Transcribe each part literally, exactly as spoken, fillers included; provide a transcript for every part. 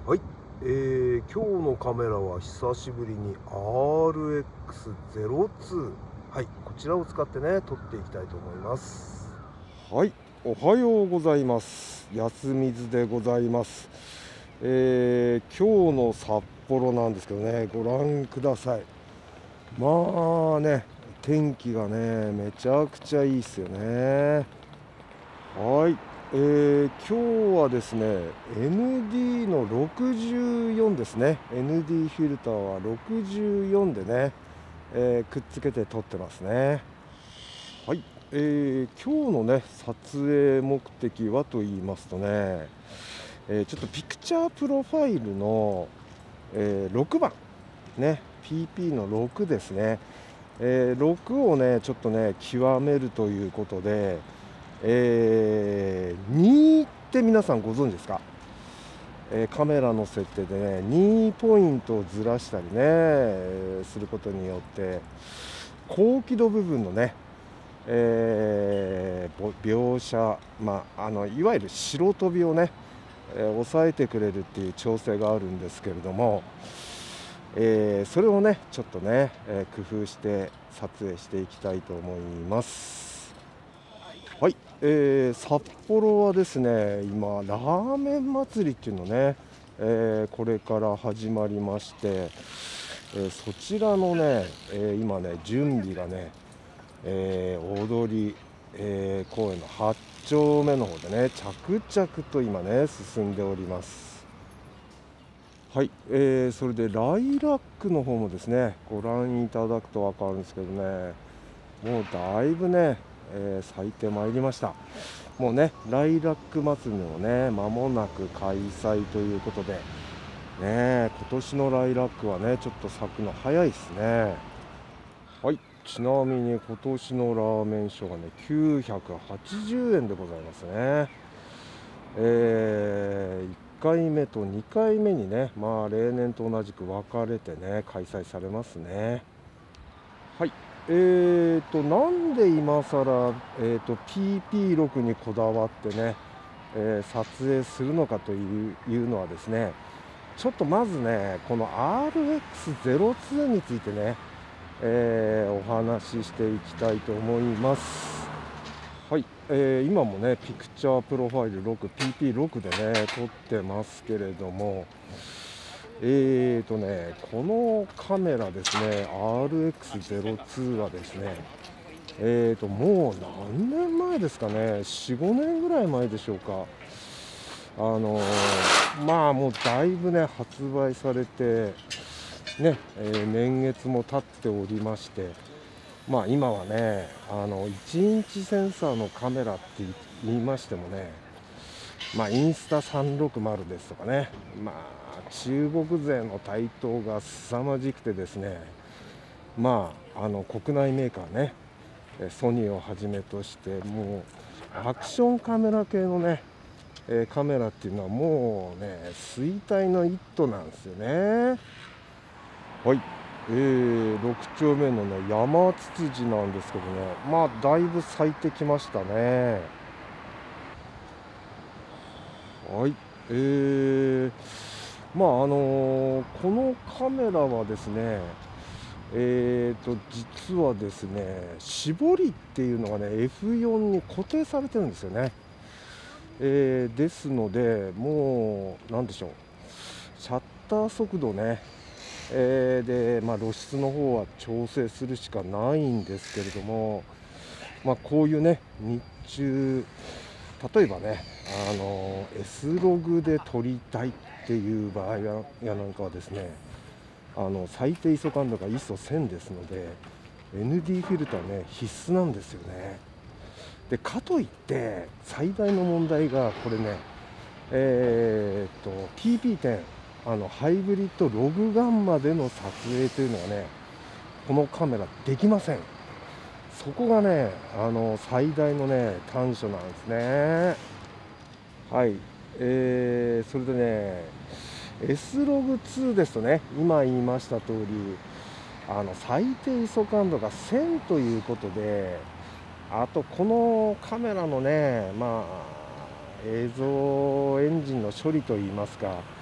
はい、えー、今日のカメラは久しぶりに アールエックスゼロツー、はい、こちらを使ってね撮っていきたいと思います。はい、おはようございます。安水でございます。えー、今日の札幌なんですけどね、ご覧ください。まあね、天気がねめちゃくちゃいいっすよね。はい、えー、今日はですね エヌディー のろくじゅうよんですね。 エヌディー フィルターはろくじゅうよんでね、えーくっつけて撮ってますね。はい、えー、今日のね撮影目的はと言いますとね、えーちょっとピクチャープロファイルの、えーろくばんね、 ピーピー のろくですね。えーろくをねちょっとね極めるということで、えー、にって皆さんご存知ですか？えーカメラの設定でねにポイントをずらしたりね、えーすることによって高輝度部分のね、えーぼ描写、まあ、あのいわゆる白飛びをね、えー抑えてくれるっていう調整があるんですけれども、えーそれをねちょっとね、えー工夫して撮影していきたいと思います。はい、えー札幌はですね今ラーメン祭りっていうのね、えーこれから始まりまして、えーそちらのね、えー今ね準備がね、えー踊り、えー公園のはち丁目の方でね着々と今ね進んでおります。はい、えーそれでライラックの方もですねご覧いただくと分かるんですけどね、もうだいぶね、えー咲いてまいりました。もうねライラック祭りもね間もなく開催ということでね、今年のライラックはねちょっと咲くの早いですね。はい、ちなみに今年のラーメンショーがねきゅうひゃくはちじゅうえんでございますね。えーいっかいめとにかいめにね、まあ例年と同じく分かれてね開催されますね。はい、えーとなんで今更、えーと ピーピーろく にこだわってね、えー撮影するのかといういうのはですね、ちょっとまずねこの アールエックスゼロツー についてね、えーお話ししていきたいと思います。はい、えー今もねピクチャープロファイル ろく、ピーピーろく でね撮ってますけれども、えーとねこのカメラですね アールエックスゼロツー はですね、えーともう何年前ですかね、よん、ごねんぐらい前でしょうか。あのーまあもうだいぶね発売されてね、えー年月も経っておりまして、まあ今はねあのいちインチセンサーのカメラって言いましてもね、まあインスタさんろくまるですとかね、まあ中国勢の台頭が凄まじくてですね、まああの国内メーカーね、えソニーをはじめとしてもうアクションカメラ系のね、えーカメラっていうのはもうね衰退の一途なんですよね。はい、えー、ろく丁目のね山ツツジなんですけどね、まあだいぶ咲いてきましたね。はい、えー、まああのーこのカメラはですね、えーと実はですね絞りっていうのがね エフよん に固定されてるんですよね。えーですのでもうなんでしょう、シャッター速度ね、えーで、まあ、露出の方は調整するしかないんですけれども、まあ、こういうね日中例えばねあの S ログで撮りたいっていう場合ややなんかはですね、あの最低 アイエスオ 感度が アイエスオせん ですので エヌディー フィルターね必須なんですよね。でかといって最大の問題がこれね、えー、っと ピーピーテン あのハイブリッドログガンマでの撮影というのはねこのカメラできません。そこがねあの最大のね短所なんですね。はい、えー、それでね S ログツーですとね今言いました通りあの最低 アイエスオ 感度がせんということで、あとこのカメラのねまあ映像エンジンの処理といいますか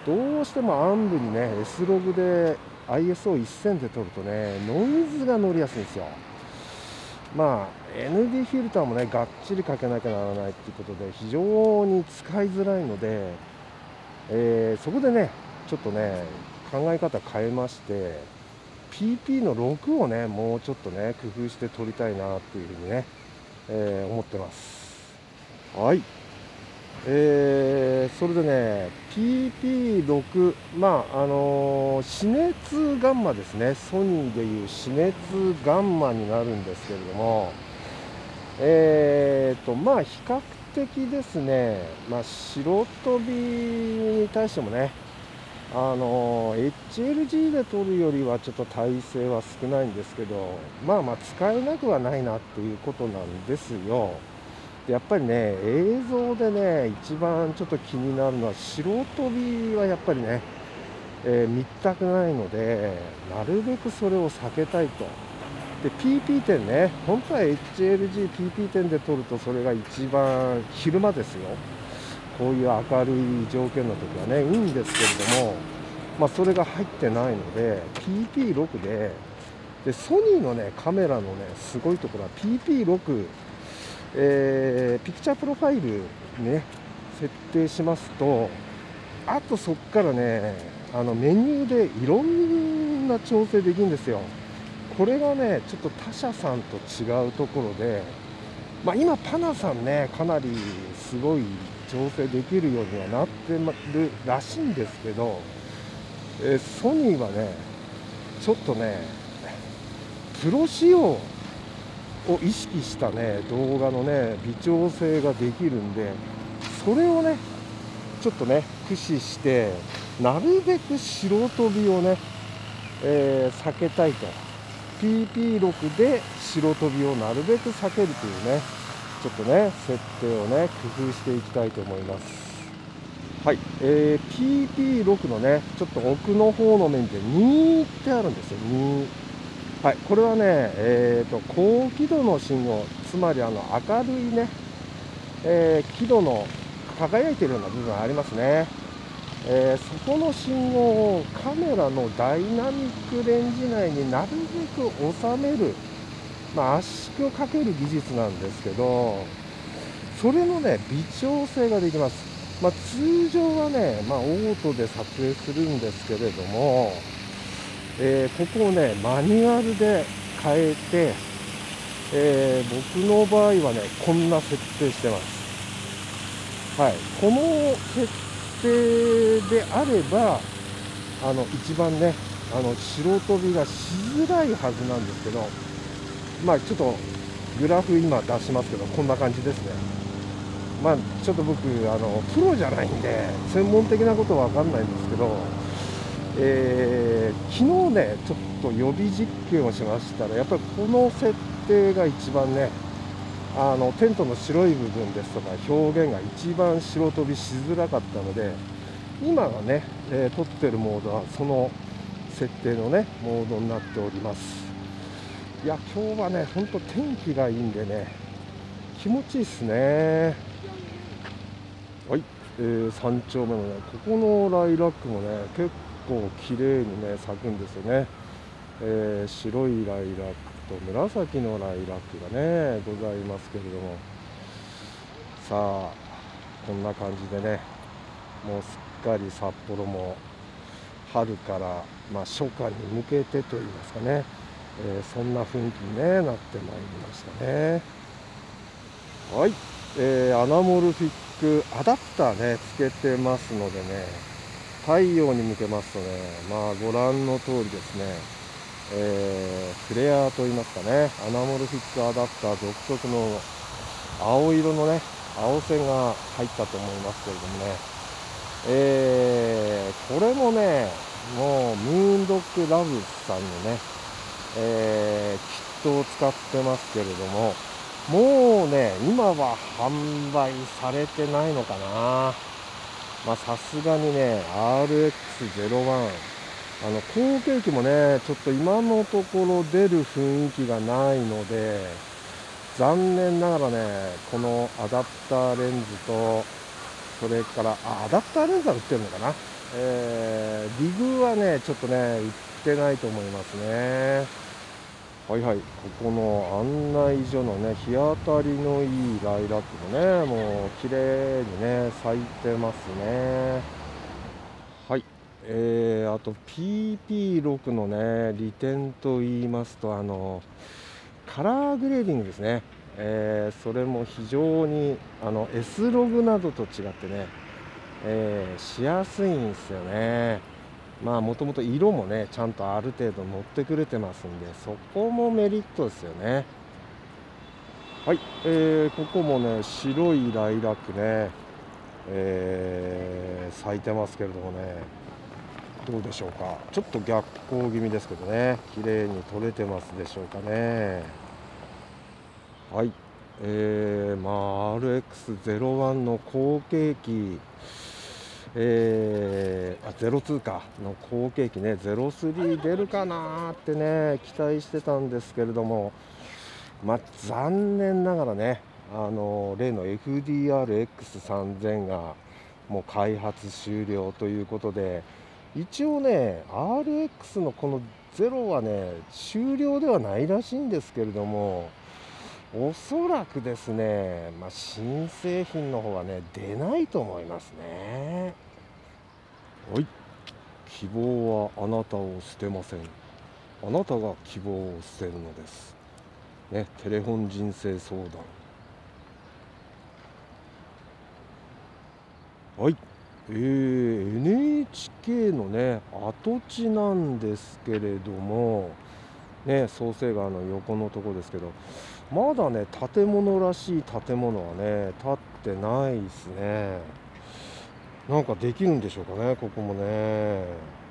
どうしても暗部にね エス ログで アイエスオーせん で撮るとねノイズが乗りやすいんですよ。まあ エヌディー フィルターもねがっちりかけなきゃならないっていうことで非常に使いづらいので、えーそこでねちょっとね考え方変えまして ピーピー のろくをねもうちょっとね工夫して撮りたいなっていうふうにね、えー思ってます。はい、えーそれでね ピーピーろく、まああのー死熱ガンマですね。ソニーでいう死熱ガンマになるんですけれども、えーとまあ比較的ですね、まあ、白飛びに対してもね、あの エイチエルジー で撮るよりはちょっと耐性は少ないんですけど、まあまあ使えなくはないなっていうことなんですよ。でやっぱりね映像でね一番ちょっと気になるのは白飛びはやっぱりね、えー見たくないのでなるべくそれを避けたいと。で ピーピー 点ね、本当は エイチエルジー、ピーピー 点で撮るとそれが一番昼間ですよ。こういう明るい条件の時はねいいんですけれども、まあ、それが入ってないので ピーピーろく で、でソニーのねカメラのねすごいところは ピーピーろく、えーピクチャープロファイルね設定しますと、あとそこからねあのメニューでいろんな調整できるんですよ。これがねちょっと他社さんと違うところで、まあ、今パナさんねかなりすごい調整できるようにはなってるらしいんですけど、えーソニーはねちょっとねプロ仕様を意識したね動画のね微調整ができるんで、それをねちょっとね駆使してなるべく白飛びをね、えー避けたいと。 ピーピーろく で白飛びをなるべく避けるというねちょっとね設定をね工夫していきたいと思います。はい、えー、ピーピーろく のねちょっと奥の方の面でにってあるんですよ。に、はい、これはね、えーと高輝度の信号、つまりあの明るいね、えー、輝度の輝いているような部分ありますね。えーそこの信号をカメラのダイナミックレンジ内になるべく収める、まあ、圧縮をかける技術なんですけど、それのね微調整ができます。まあ、通常はね、まあ、オートで撮影するんですけれども、えーここをねマニュアルで変えて、えー僕の場合はねこんな設定してます。はい、この設定であればあの一番ねあの白飛びがしづらいはずなんですけど、まあちょっとグラフ今出しますけどこんな感じですね。まあちょっと僕あのプロじゃないんで専門的なことは分かんないんですけど、えー昨日ねちょっと予備実験をしましたらやっぱりこの設定が一番ねあのテントの白い部分ですとか表現が一番白飛びしづらかったので、今がね、えー撮ってるモードはその設定のねモードになっております。いや今日はねほんと天気がいいんでね気持ちいいですね。はい、えー、さん丁目のねここのライラックもね結構綺麗にね咲くんですよね。えー白いライラックと紫のライラックがねございますけれども、さあこんな感じでねもうすっかり札幌も春から、まあ、初夏に向けてといいますかね、えーそんな雰囲気に、ね、なってまいりましたね。はい、えーアナモルフィックアダプターねつけてますのでね、太陽に向けますとねまあご覧の通りですね、えーフレアといいますかねアナモルフィックアダプター独特の青色のね青線が入ったと思いますけれどもね、えーこれもねもうムーンドッグラブさんのね、えーキットを使ってますけれども、もうね今は販売されてないのかな。まあさすがにね アールエックスゼロワン あの後継機もねちょっと今のところ出る雰囲気がないので残念ながらねこのアダプターレンズとそれからあアダプターレンズは売ってるのかな、 えー、リグはねちょっとね売ってないと思いますね。はいはい、ここの案内所のね日当たりのいいライラックもねもう綺麗にね咲いてますね。はい、えー、あと ピーピーろく のね利点と言いますと、あのカラーグレーディングですね。えー、それも非常にあの S ログなどと違ってね、えー、しやすいんですよね。まあもともと色もねちゃんとある程度乗ってくれてますんで、そこもメリットですよね。はい、えー、ここもね白いライラックね、えー、咲いてますけれどもね、どうでしょうか。ちょっと逆光気味ですけどね、綺麗に撮れてますでしょうかね。はい、えー、まあ アールエックスゼロワン の後継機、えー、あゼロツーかの後継機ねゼロスリー出るかなーってね期待してたんですけれども、まあ残念ながらね、あの例の エフディーアールエックスさんぜん がもう開発終了ということで、一応ね アールエックス のこのゼロはね終了ではないらしいんですけれども、おそらくですね、まあ、新製品の方はね出ないと思いますね。はい、希望はあなたを捨てません。あなたが希望を捨てるのですね。テレフォン人生相談。はい、えー、エヌエイチケー のね跡地なんですけれどもね、創成川の横のとこですけど、まだね建物らしい建物はね建ってないですね。なんかできるんでしょうかね、ここもね。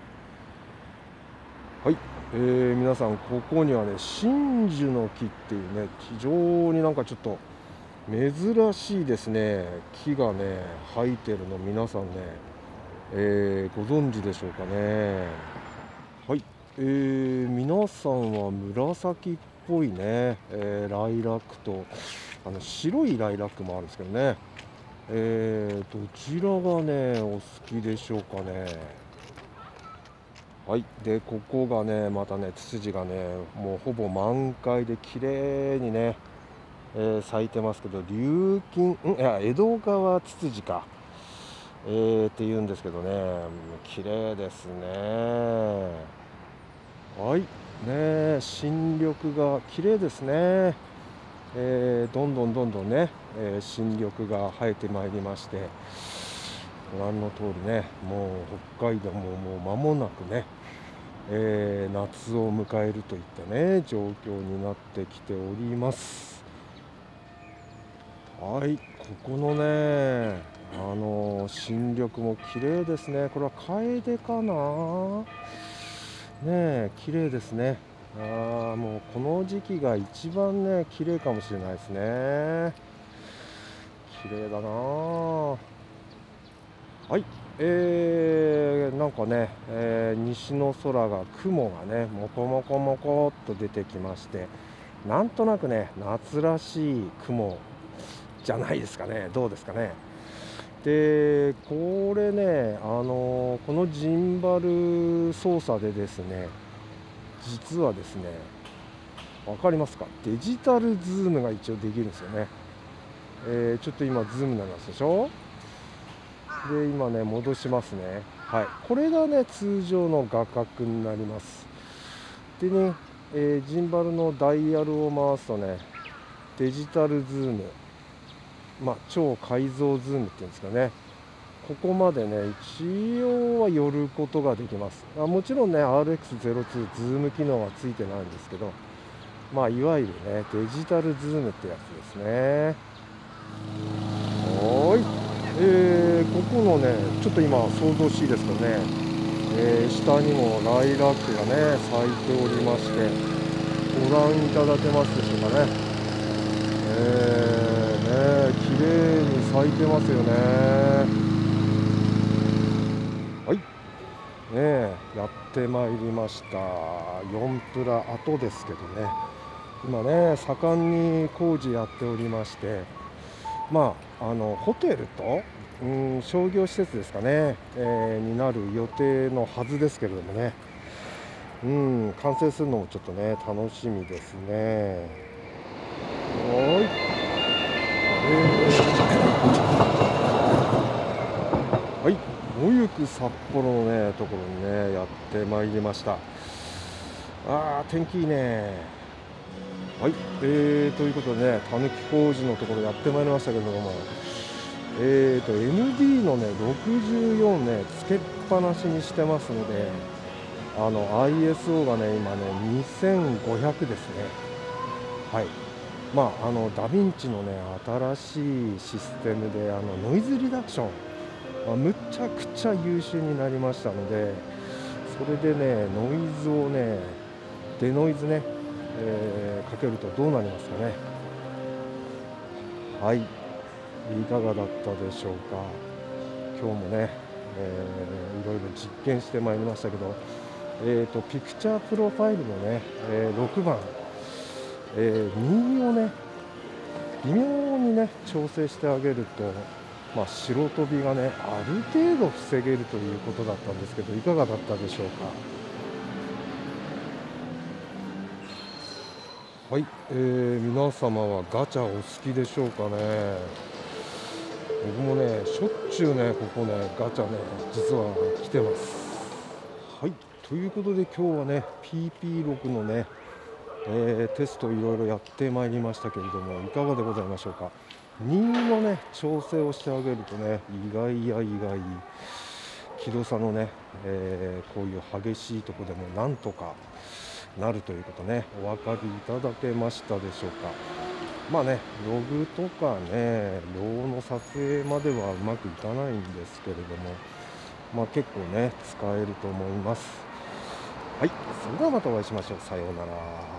はい、えー、皆さんここにはね真珠の木っていうね非常になんかちょっと珍しいですね木がね生えてるの皆さんね、えー、ご存知でしょうかね。はい、えー、皆さんは紫っぽいね、えー、ライラックとあの白いライラックもあるんですけどね、えー、どちらがねお好きでしょうかね。はい、でここがねまたねツツジがねもうほぼ満開で綺麗にね、えー咲いてますけど、琉金んいや江戸川ツツジか、えーって言うんですけどね、綺麗ですね。はいね、新緑が綺麗ですね。えーどんどんどんどんね、えー新緑が生えてまいりまして、ご覧の通りねもう北海道ももう間もなくね、えー夏を迎えるといったね状況になってきております。はい、ここのねあの新緑も綺麗ですね。これはカエデかなねえ、綺麗ですね。あーもうこの時期が一番ね綺麗かもしれないですね。綺麗だなあ。はい、えー、なんかね、えー西の空が雲がねもこもこもこっと出てきまして、なんとなくね夏らしい雲じゃないですかね。どうですかね。でこれね、あのこのジンバル操作でですね、実はですね分かりますか、デジタルズームが一応できるんですよね。えーちょっと今ズームになりますでしょ。で今ね戻しますね。はい、これがね通常の画角になります。でね、えージンバルのダイヤルを回すとねデジタルズーム、まあ超解像ズームっていうんですかね、ここまでね一応は寄ることができます。あもちろんね アールエックスゼロツー ズーム機能はついてないんですけど、まあいわゆるねデジタルズームってやつですね。はい、えー、ここのねちょっと今想像しいですけどね、えー下にもライラックがね咲いておりまして、ご覧いただけますでしょうかね。えー、ね綺麗に咲いてますよね。はい、ねえやってまいりました。よんプラ後ですけどね、今ね盛んに工事やっておりまして、まああのホテルとうん、商業施設ですかね、えーになる予定のはずですけれどもね、うん、完成するのもちょっとね、楽しみですね。はい、はい、もゆく札幌のね、ところにね、やってまいりました。あー、天気いいね。はい、えー、ということでね、たぬき工事のところやってまいりましたけれども、えーと、エヌディー のね、ろくじゅうよんね、つけっぱなしにしてますので、あの アイエスオー がね、今ね、にせんごひゃくですね。はい。まあ、あのダヴィンチのね、新しいシステムで、あのノイズリダクション、まあ、むちゃくちゃ優秀になりましたので、それでね、ノイズをね、デノイズね、えーかけるとどうなりますかね。はい、いかがだったでしょうか。今日もね、えーいろいろ実験してまいりましたけど、えーと、ピクチャープロファイルのね、えーろくばん、えー右をね、微妙にね、調整してあげると、まあ、白飛びがね、ある程度防げるということだったんですけど、いかがだったでしょうか。はい、えー皆様はガチャお好きでしょうかね。僕もね、しょっちゅうね、ここね、ガチャね、実は来てます。はい、ということで今日はね、ピーピーろく のね、えーテストいろいろやってまいりましたけれども、いかがでございましょうか。にのね、調整をしてあげるとね、意外や意外、気度差のね、えーこういう激しいところでもなんとかなるということね、お分かりいただけましたでしょうか。まあね、ログとかね、ローの撮影まではうまくいかないんですけれども、まあ結構ね、使えると思います。はい、それではまたお会いしましょう。さようなら。